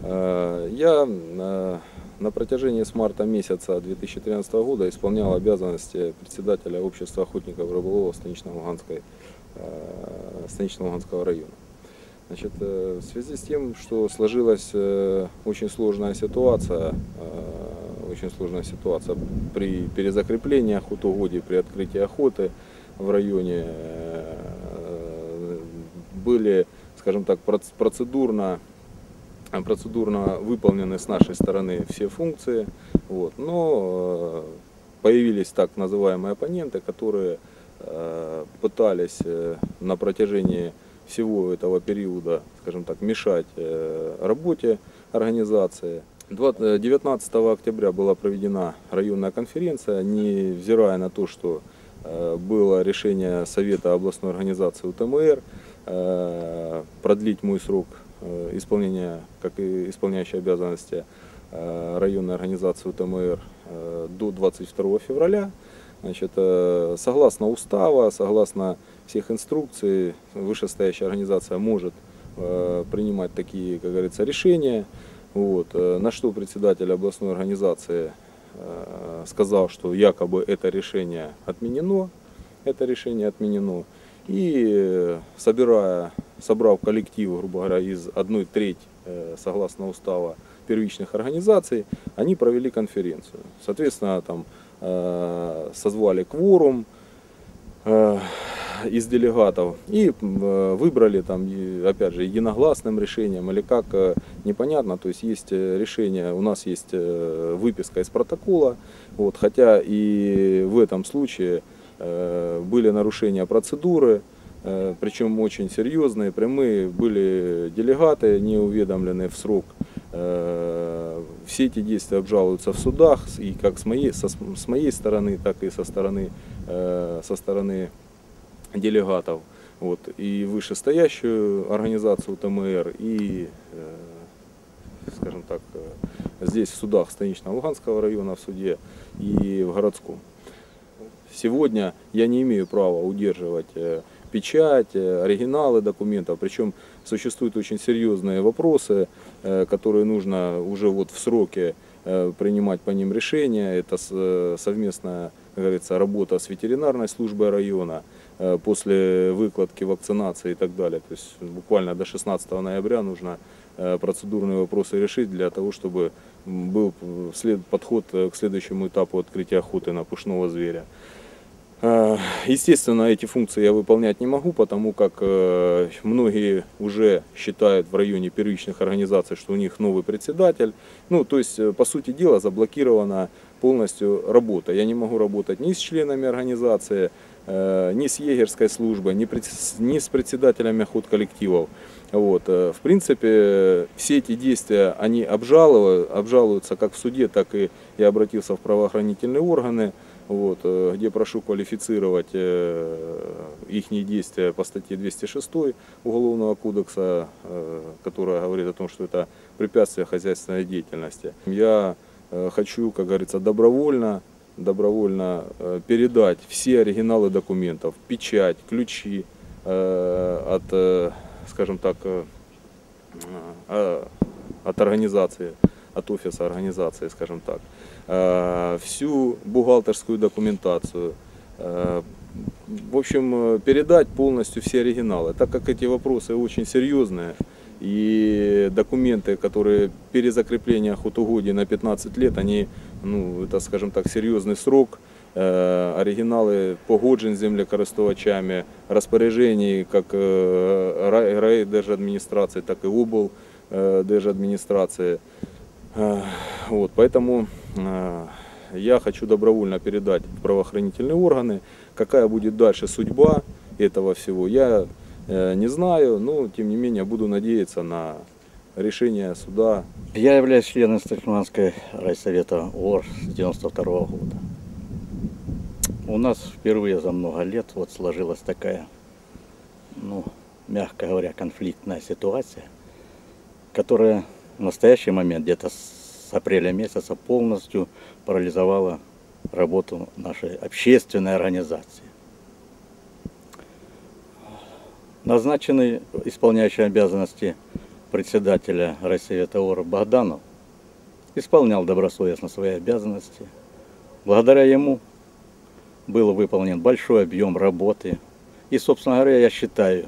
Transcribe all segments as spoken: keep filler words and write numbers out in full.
Я на протяжении с марта месяца две тысячи тринадцатого года исполнял обязанности председателя общества охотников и рыболовов Станично-Луганской, Станично-Луганского района. Значит, в связи с тем, что сложилась очень сложная ситуация, очень сложная ситуация при перезакреплении охотугодий, при открытии охоты в районе, были, скажем так, процедурно, процедурно выполнены с нашей стороны все функции, вот, но появились так называемые оппоненты, которые пытались на протяжении всего этого периода, скажем так, мешать работе организации. девятнадцатого октября была проведена районная конференция, невзирая на то, что было решение Совета областной организации УТМР продлить мой срок исполнения, как и исполняющей обязанности районной организации УТМР до двадцать второго февраля. Значит, согласно устава, согласно всех инструкций, вышестоящая организация может принимать такие, как говорится, решения. Вот. На что председатель областной организации сказал, что якобы это решение отменено, это решение отменено. И собирая, собрав коллектив, грубо говоря, из одной трети, согласно устава, первичных организаций, они провели конференцию. Соответственно, там созвали кворум из делегатов и выбрали там, опять же, единогласным решением или как, непонятно. То есть есть решение, у нас есть выписка из протокола, вот, хотя и в этом случае были нарушения процедуры, причем очень серьезные, прямые, были делегаты не уведомлены в срок. Все эти действия обжалуются в судах, и как с моей, со, с моей стороны, так и со стороны, со стороны делегатов. Вот, и вышестоящую организацию УТМР, и, скажем так, здесь в судах Станично-Луганского района, в суде, и в городском. Сегодня я не имею права удерживать печать, оригиналы документов, причем существуют очень серьезные вопросы, которые нужно уже вот в сроке принимать по ним решения. Это совместная, как говорится, работа с ветеринарной службой района после выкладки вакцинации и так далее. То есть буквально до шестнадцатого ноября нужно процедурные вопросы решить для того, чтобы был подход к следующему этапу открытия охоты на пушного зверя. Естественно, эти функции я выполнять не могу, потому как многие уже считают в районе первичных организаций, что у них новый председатель. Ну, то есть, по сути дела, заблокирована полностью работа. Я не могу работать ни с членами организации, ни с егерской службой, ни с председателями охотколлективов. Вот. В принципе, все эти действия, они обжалуют, обжалуются как в суде, так и я обратился в правоохранительные органы. Вот, где прошу квалифицировать их действия по статье двести шесть Уголовного кодекса, которая говорит о том, что это препятствие хозяйственной деятельности. Я хочу, как говорится, добровольно, добровольно передать все оригиналы документов, печать, ключи от, скажем так, от организации, от офиса организации, скажем так, всю бухгалтерскую документацию, в общем, передать полностью все оригиналы, так как эти вопросы очень серьезные, и документы, которые перезакрепление охотугодий на пятнадцать лет, они, ну, это, скажем так, серьезный срок. Оригінали погоджень з землекористувачами, розпоряджень як райдержадміністрації, так и облдержадминистрации. Вот, поэтому я хочу добровольно передать в правоохранительные органы. Какая будет дальше судьба этого всего, я не знаю, но тем не менее буду надеяться на решение суда. Я являюсь членом Станично-Луганского райсовета ООР с девяносто второго года. У нас впервые за много лет вот сложилась такая, ну, мягко говоря, конфликтная ситуация, которая в настоящий момент, где-то с апреля месяца, полностью парализовала работу нашей общественной организации. Назначенный исполняющий обязанности председателя райсовета ОР Богданов исполнял добросовестно свои обязанности. Благодаря ему был выполнен большой объем работы. И, собственно говоря, я считаю,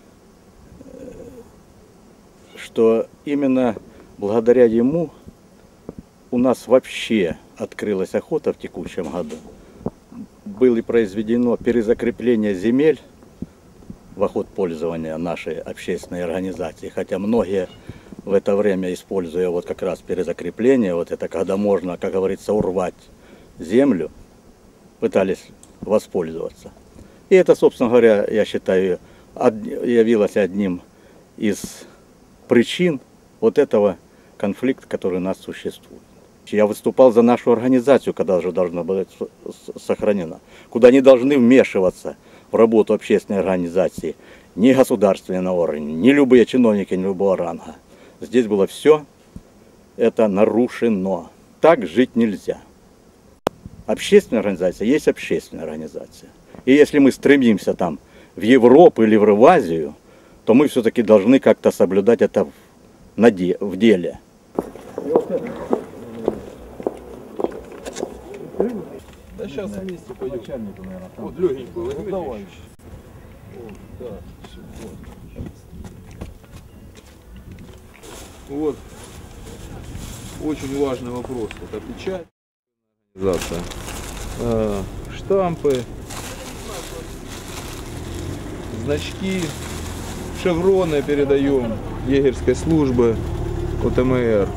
что именно благодаря ему у нас вообще открылась охота в текущем году. Было произведено перезакрепление земель в охотпользование нашей общественной организации, хотя многие в это время, используя вот как раз перезакрепление, вот это когда можно, как говорится, урвать землю, пытались воспользоваться. И это, собственно говоря, я считаю, явилось одним из причин вот этого конфликта, который у нас существует. Я выступал за нашу организацию, когда уже должна быть сохранена, куда не должны вмешиваться в работу общественной организации ни государственные органы, ни любые чиновники, ни любого ранга. Здесь было все это нарушено. Так жить нельзя. Общественная организация есть общественная организация. И если мы стремимся там в Европу или в Азию, то мы все-таки должны как-то соблюдать это в деле. Да сейчас вместе пойдем. Вот легенькую. Вот, давай. Вот, да, все, вот. Вот. Очень важный вопрос. Это печать. Организация. Э, штампы. Значки. Шевроны передаем егерской службы ОТМР.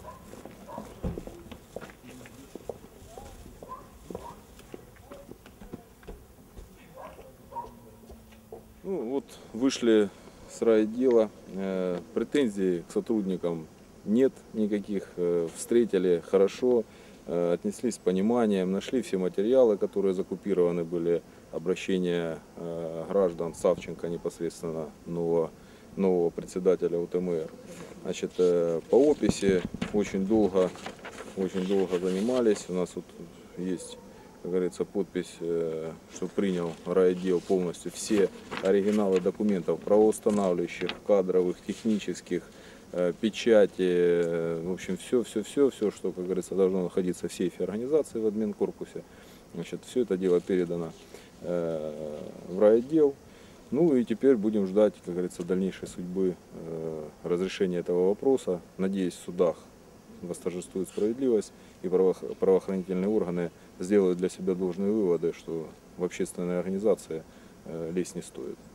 Ну, вот вышли с райотдела, э, претензий к сотрудникам нет никаких, э, встретили хорошо, э, отнеслись с пониманием, нашли все материалы, которые закупированы были, обращения э, граждан Савченко непосредственно, нового, нового председателя УТМР. Значит, э, по описи очень долго, очень долго занимались, у нас вот есть, как говорится, подпись, что принял райотдел полностью все оригиналы документов правоустанавливающих, кадровых, технических, печати, в общем, все, все, все, все, что, как говорится, должно находиться в сейфе организации в админкорпусе. Значит, все это дело передано в райотдел. Ну и теперь будем ждать, как говорится, дальнейшей судьбы разрешения этого вопроса. Надеюсь, в судах восторжествует справедливость и правоохранительные органы сделают для себя должные выводы, что в общественной организации лезть не стоит.